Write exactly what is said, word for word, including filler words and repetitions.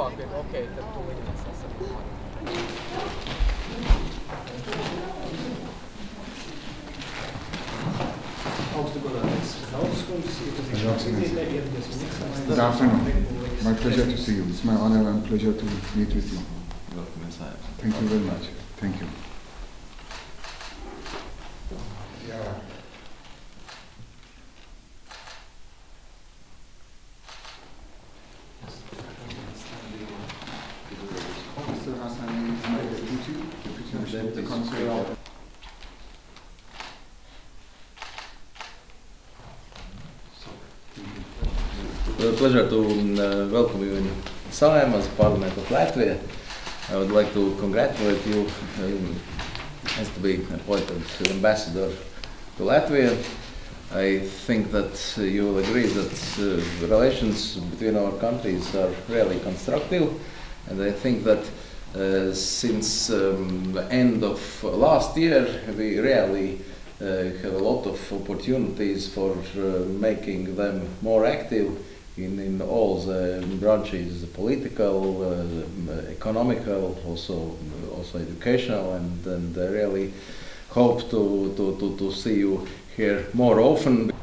tuvākajiem, ok, tad tu lidinās esam. Augstu godātais Daudzskungs, Good afternoon. My pleasure to see you. It's my honor and pleasure to meet with you. Welcome inside. Thank you very much. Thank you. Yeah. Mister Hassani is my deputy, deputy of the consul. It's a pleasure to uh, welcome you in Saeim as Parliament of Latvia. I would like to congratulate you um, as to be appointed ambassador to Latvia. I think that uh, you will agree that uh, relations between our countries are really constructive, and I think that uh, since um, the end of last year we really uh, have a lot of opportunities for uh, making them more active in, in all the branches, the political, uh, economical, also also educational, and, and I really hope to, to, to, to see you here more often.